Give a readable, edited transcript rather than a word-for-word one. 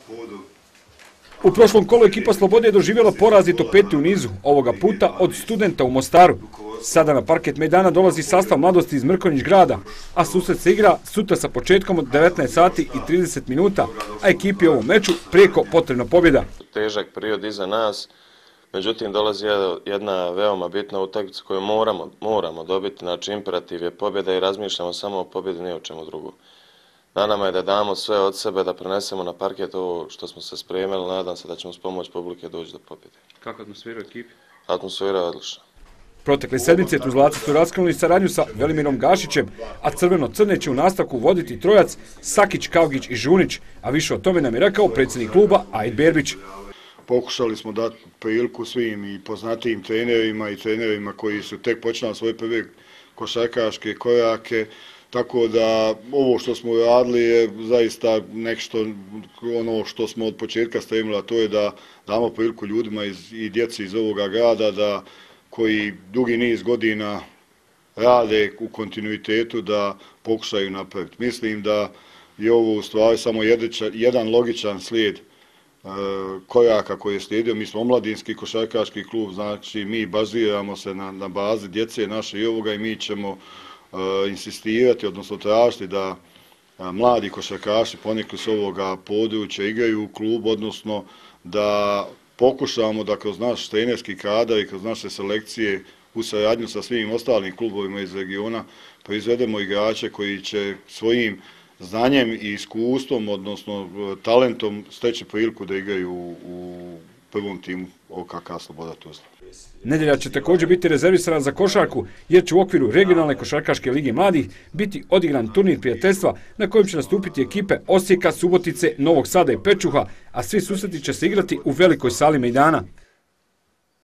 U prošlom kolu ekipa Slobode je doživjela poraz i to 5. u nizu, ovoga puta od Studenta u Mostaru. Sada na parket mejdana dolazi sastav Mladosti iz Mrkonjić grada, a susret se igra sutra sa početkom od 19 sati i 30 minuta, a ekipi u ovom meču prijeko potrebna pobjeda. Težak period iza nas, međutim dolazi jedna veoma bitna utakmica koju moramo dobiti, znači imperativ je pobjeda i razmišljamo samo o pobjedi, ni o čemu drugo. Na nama je da damo sve od sebe, da prenesemo na parket ovo što smo se spremili, nadam se da ćemo s pomoć publike doći do pobjede. Kako atmosfera u ekipi? Atmosfera je odlična. Protekle sedmice Tuzlaci su raskinuli saradnju sa Velimirom Gašićem, a Crveno-Crne će u nastavku voditi trojac Sakić, Kaugić i Žunić, a više o tome nam je rekao predsjednik kluba Aid Berbić. Pokušali smo dati priliku svim i poznatijim trenerima i trenerima koji su tek počinali svoje prve košarkaške korake, tako da ovo što smo radili je zaista nešto ono što smo od početka stremili, a to je da damo priliku ljudima i djeci iz ovoga grada koji dugi niz godina rade u kontinuitetu da pokušaju napraviti. Mislim da je ovo u stvari samo jedan logičan slijed koraka koji je slijedio. Mi smo omladinski košarkaški klub, znači mi baziramo se na bazi djece naše i ovoga i mi ćemo insistirati, odnosno tražiti da mladi košarkaši ponekli s ovoga područja igraju u klub, odnosno da pokušamo da kroz naš trenerski kadar i kroz naše selekcije u saradnju sa svim ostalim klubovima iz regiona proizvedemo igrače koji će svojim znanjem i iskustvom, odnosno talentom steći priliku da igraju u prvom timu OKK Sloboda Tuzla. Nedjelja će također biti rezervisana za košarku, jer će u okviru regionalne košarkaške lige mladih biti odigran turnir prijateljstva na kojem će nastupiti ekipe Osijeka, Subotice, Novog Sada i Pečuha, a svi susreti će se igrati u velikoj sali mejdana.